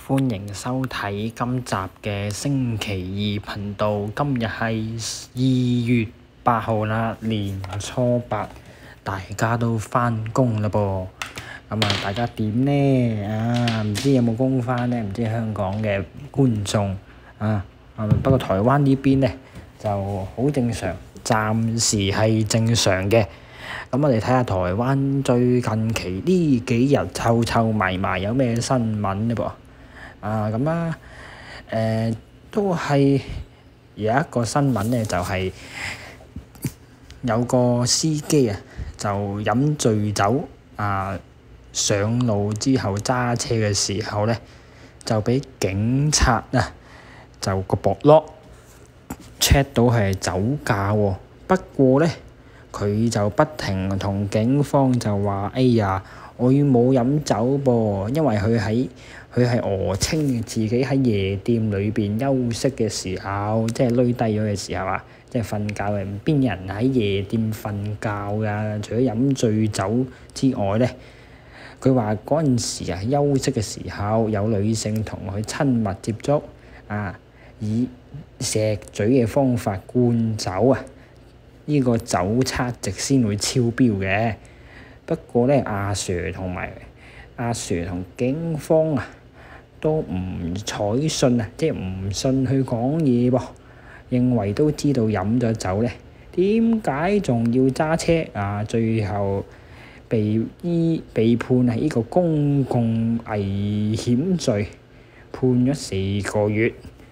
歡迎收睇今集嘅星期二頻道。今日係2月8號啦，年初八，大家都返工啦噃。大家點呢？唔知有冇工返呢？唔知香港嘅觀眾不過台灣呢邊呢就好正常，暫時係正常嘅。我哋睇下台灣最近期呢幾日湊埋有咩新聞呢噃？都係有一個新聞呢，就係有個司機就飲醉酒上路之後揸車嘅時候呢，就俾警察就個博落 check 到係酒駕喎。不過呢，佢就不停同警方就話：哎呀，我冇飲酒噃，因為佢係訛稱自己喺夜店裏邊休息嘅時候，即係攣低咗嘅時候即係瞓覺嘅。邊人喺夜店瞓覺㗎？除咗飲醉酒之外呢，佢話嗰陣時休息嘅時候有女性同佢親密接觸以錫嘴嘅方法灌酒呢個酒測值先會超標嘅。不過呢，阿 Sir 同警方都唔採信即係唔信佢講嘢噃，認為都知道飲咗酒呢，點解仲要揸車最後被判係呢個公共危險罪，判咗4個月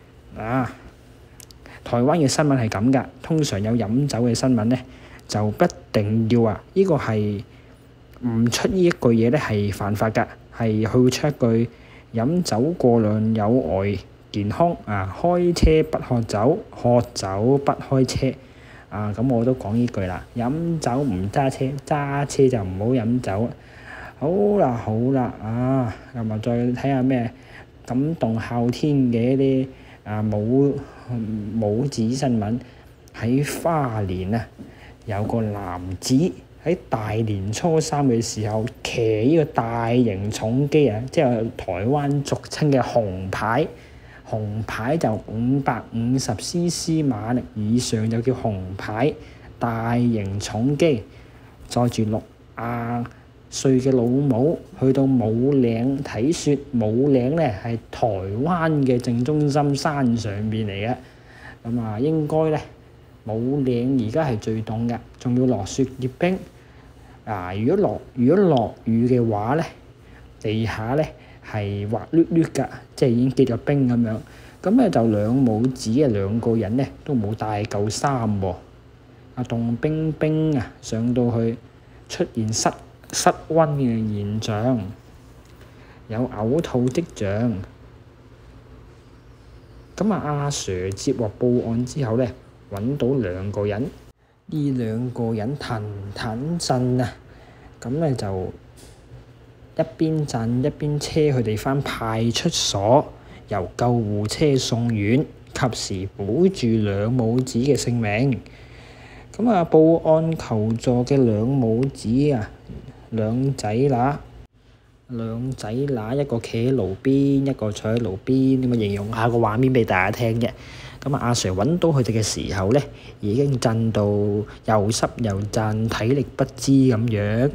台灣嘅新聞係咁㗎，通常有飲酒嘅新聞呢，就不一定要呢個係唔出呢一句嘢呢係犯法㗎，係佢會出一句飲酒過量有礙健康開車不喝酒，喝酒不開車咁我都講呢句啦，飲酒唔揸車，揸車就唔好飲酒。好啦再睇下咩感動哮天嘅一啲母子新聞。喺花蓮有個男子喺大年初三嘅時候騎呢個大型重機即係台灣俗稱嘅紅牌就550cc 馬力以上就叫紅牌大型重機，載住60歲嘅老母去到武嶺睇雪。武嶺呢係台灣嘅正中心山上邊嚟嘅，應該呢，武嶺而家係最凍嘅，仲要落雪結冰。如果落雨嘅話呢，地下呢係滑捋捋㗎，即係已經結咗冰咁樣。咁就兩母子兩個人呢都冇帶夠衫喎。凍冰冰上到去出現室溫嘅現象，有嘔吐跡象。阿 Sir 接獲報案之後呢，揾到兩個人，呢兩個人騰震就一邊震一邊車佢哋返派出所，由救護車送院，及時保住兩母子嘅性命。報案求助嘅兩母子兩仔乸，一個企喺路邊，一個坐喺路邊，咁形容下個畫面俾大家聽嘅。阿 Sir 揾到佢哋嘅時候呢，已經震到又濕又震，體力不支咁樣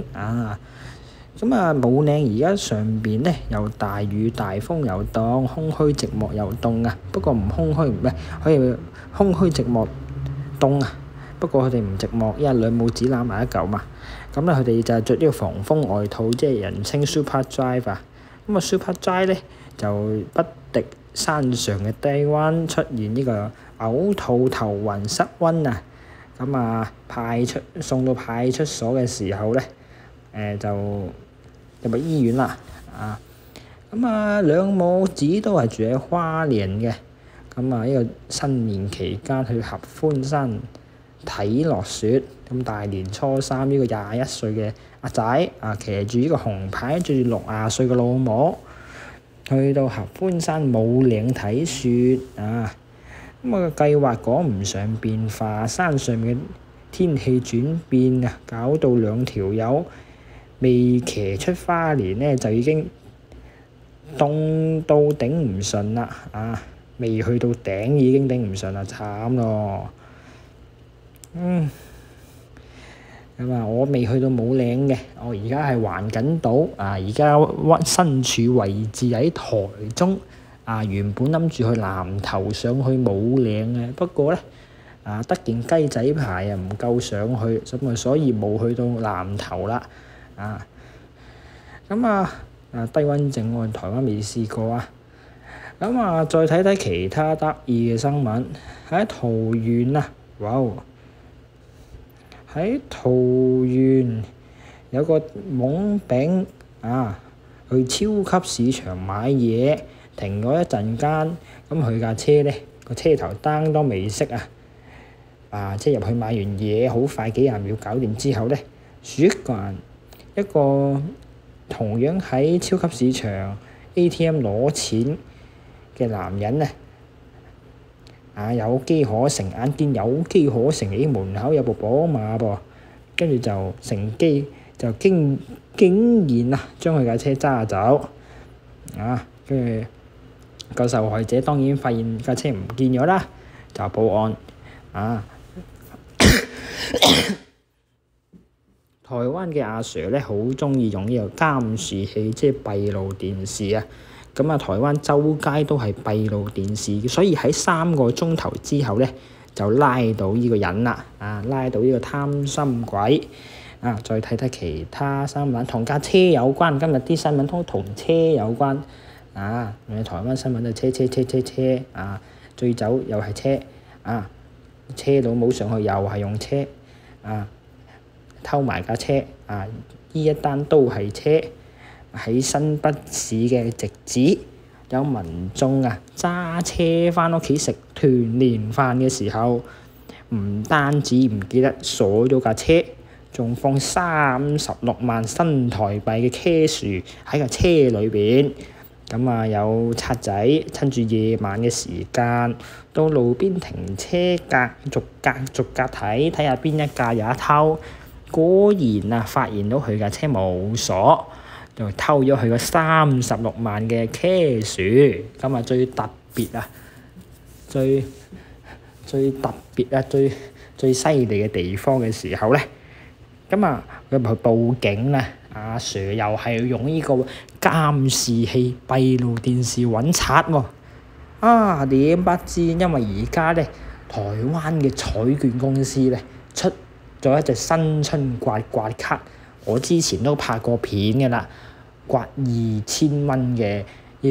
武嶺而家上邊呢，又大雨大風又凍，空虛寂寞又凍不過唔空虛，可以空虛寂寞凍不過佢哋唔寂寞，因為兩母子攬埋一嚿嘛。佢哋就着呢個防風外套，即係人稱 Super Dry Super Dry 呢就不敵山上嘅低溫，出現呢個嘔吐、頭暈、失溫送到派出所嘅時候呢，就入醫院啦。兩母子都係住喺花蓮嘅。呢個新年期間去合歡山睇落雪。大年初三呢個21歲嘅阿仔騎住呢個紅牌，追住60歲嘅老母去到合歡山武嶺睇雪計劃趕唔上變化，山上面嘅天氣轉變搞到兩條友未騎出花蓮呢，就已經凍到頂唔順啦，未去到頂已經頂唔順啦，慘咯。我未去到武嶺嘅，我而家係環緊島，而家身處位置喺台中，原本諗住去南投上去武嶺嘅，不過咧得件雞仔牌唔夠上去，所以冇去到南投啦。低溫症我台灣未試過啊。再睇睇其他得意嘅新聞喺桃園啊，喺桃園有個懵丙去超級市場買嘢，停咗一陣間，咁佢架車咧個車頭燈都未熄即係入去買完嘢，好快幾廿秒搞掂之後咧，一個同樣喺超級市場 ATM 攞錢嘅男人有機可乘，眼見有機可乘，門口有部寶馬噃，跟住就乘機就竟然將佢架車揸走，跟住個受害者當然發現架車唔見咗啦，就報案。台灣嘅阿 Sir 咧好中意用呢個監視器，即係閉路電視啊。台灣周街都係閉路電視，所以喺3個鐘頭之後咧就拉到呢個人啦，拉到呢個貪心鬼。再睇睇其他新聞，同架車有關。今日啲新聞都同車有關。台灣新聞就車，醉酒又係車，車佬冇上去又係用車，偷埋架車，呢一單都係車。喺新北市嘅汐止，有民眾揸車返屋企食團年飯嘅時候，唔單止唔記得鎖咗架車，仲放36萬新台幣嘅 cash 喺架車裏邊。有賊仔趁住夜晚嘅時間，到路邊停車逐格睇下邊一架有得偷。果然發現到佢架車冇鎖，就偷咗佢個36萬嘅 cash。最特別最犀利嘅地方嘅時候咧，佢咪去報警啦。阿 Sir 又係用呢個監視器閉路電視揾賊喎。點不知因為而家咧台灣嘅彩券公司咧出咗一隻新春刮卡，我之前都拍過片嘅啦，刮2000蚊嘅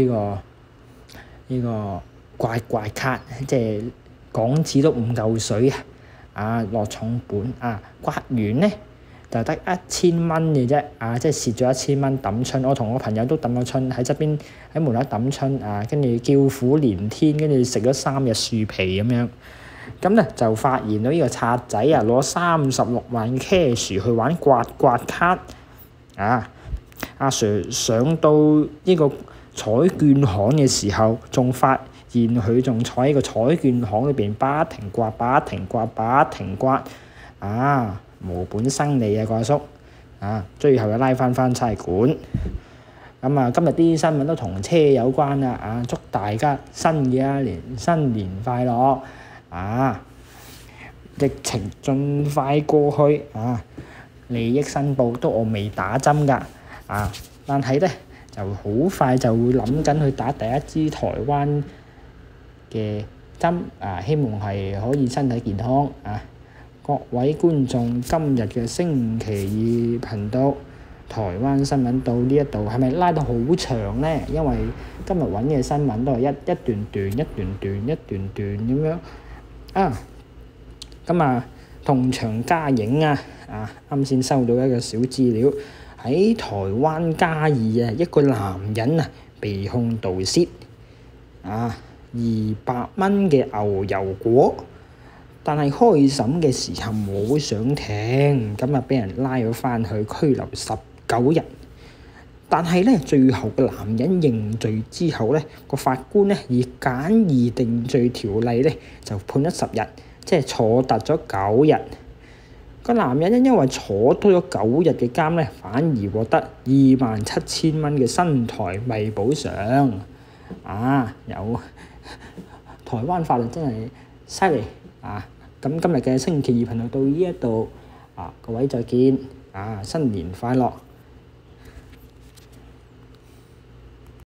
呢個刮卡，即係港紙都5嚿水落重本刮完咧就得1000蚊嘅啫，即係蝕咗1000蚊抌春。我同我朋友都抌咗春喺側邊喺門口抌春，跟住叫苦連天，跟住食咗3日樹皮咁樣。就發現到呢個賊仔攞36萬 cash 去玩刮卡。阿 Sir 上到呢個彩券行嘅時候，仲發現佢仲坐喺個彩券行裏邊不停刮，無本生利個阿叔，最後又拉翻差館。今日啲新聞都同車有關啦，祝大家新嘅一年新年快樂，疫情盡快過去，利益申報都我未打針㗎，但係咧就好快就會諗緊去打第一支台灣嘅針，希望係可以身體健康。各位觀眾，今日嘅星期二頻道台灣新聞到呢一度，係咪拉到好長呢？因為今日揾嘅新聞都係一段咁樣。同場加映啱先收到一個小資料，喺台灣嘉義一個男人被控盜竊200蚊嘅牛油果，但係開審嘅時候冇上庭，俾人拉咗返去拘留19日。但係咧，最後個男人認罪之後咧，個法官咧以簡易定罪條例咧就判咗10日，即係坐達咗9日。 個男人因為坐多咗9日嘅監咧，反而獲得27,000蚊嘅新台幣補償。有台灣法律真係犀利啊！咁今日嘅星期二頻道到呢一度各位再見新年快樂！